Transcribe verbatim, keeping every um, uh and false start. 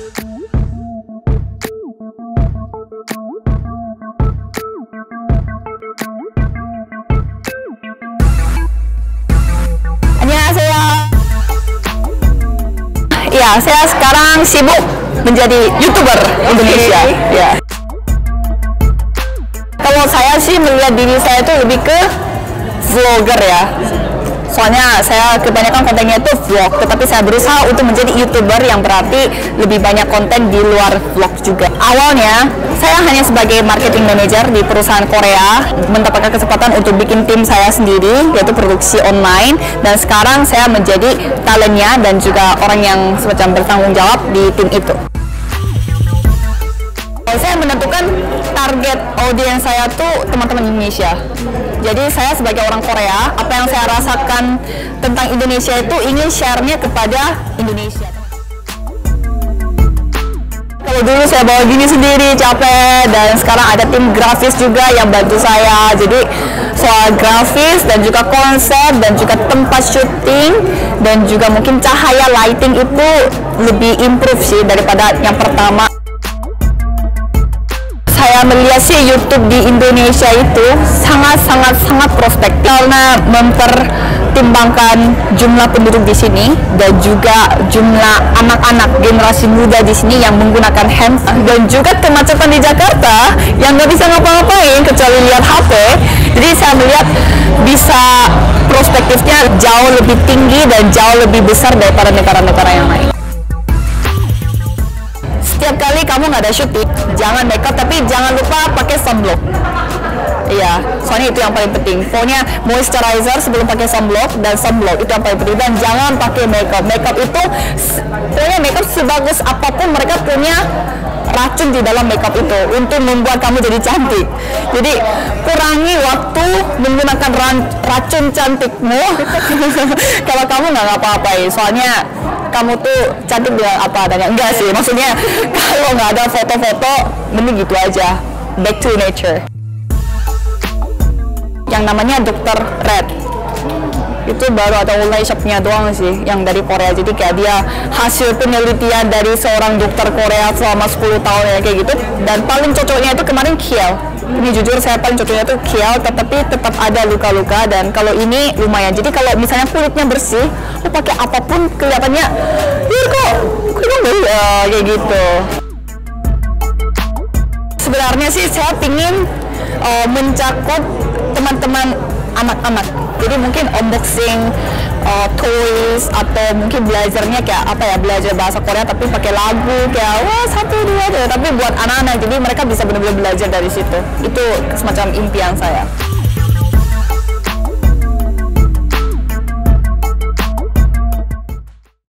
Annyeonghaseyo. Ya, saya sekarang sibuk menjadi YouTuber Indonesia. Okay. Ya. Kalau saya sih melihat diri saya itu lebih ke vlogger ya. Soalnya saya kebanyakan kontennya itu vlog, tetapi saya berusaha untuk menjadi YouTuber yang berarti lebih banyak konten di luar vlog juga. Awalnya, saya hanya sebagai marketing manager di perusahaan Korea, mendapatkan kesempatan untuk bikin tim saya sendiri, yaitu produksi online, dan sekarang saya menjadi talentnya dan juga orang yang semacam bertanggung jawab di tim itu. Saya menentukan target audiens saya tuh teman-teman Indonesia. Jadi saya sebagai orang Korea, apa yang saya rasakan tentang Indonesia itu ingin share-nya kepada Indonesia. Kalau dulu saya bawa gini sendiri, capek, dan sekarang ada tim grafis juga yang bantu saya. Jadi soal grafis dan juga konsep dan juga tempat syuting dan juga mungkin cahaya lighting itu lebih improve sih daripada yang pertama. Saya melihat sih YouTube di Indonesia itu sangat-sangat-sangat prospektif karena mempertimbangkan jumlah penduduk di sini dan juga jumlah anak-anak generasi muda di sini yang menggunakan handphone dan juga kemacetan di Jakarta yang nggak bisa ngapa-ngapain kecuali lihat H P. Jadi saya melihat bisa prospektifnya jauh lebih tinggi dan jauh lebih besar daripada negara-negara yang lain. Setiap kali kamu nggak ada syuting, jangan makeup, tapi jangan lupa pakai sunblock. Iya, soalnya itu yang paling penting. Pokoknya moisturizer sebelum pakai sunblock dan sunblock itu yang paling penting. Dan jangan pakai makeup. Makeup itu, pokoknya makeup sebagus apapun mereka punya racun di dalam makeup itu untuk membuat kamu jadi cantik. Jadi kurangi waktu menggunakan racun cantikmu kalau kamu nggak ngapa-ngapain. Soalnya kamu tuh cantik dengan apa adanya. Enggak sih, maksudnya kalau nggak ada foto-foto, mending gitu aja. Back to nature. Yang namanya dokter Red. Itu baru ada online shopnya doang sih, yang dari Korea. Jadi kayak dia hasil penelitian dari seorang dokter Korea selama sepuluh tahun ya kayak gitu. Dan paling cocoknya itu kemarin Kiel. Ini jujur saya paling cocoknya itu Kiel, tetapi tetap ada luka-luka. Dan kalau ini lumayan. Jadi kalau misalnya kulitnya bersih, lo pakai apapun kelihatannya, ya kok kulitnya bersih ya, kayak gitu. Sebenarnya sih saya pingin uh, mencakup teman-teman anak-anak. Jadi mungkin unboxing uh, toys atau mungkin belajarnya kayak apa ya, belajar bahasa Korea tapi pakai lagu kayak wah satu dua deh, tapi buat anak-anak jadi mereka bisa benar-benar belajar dari situ. Itu semacam impian saya.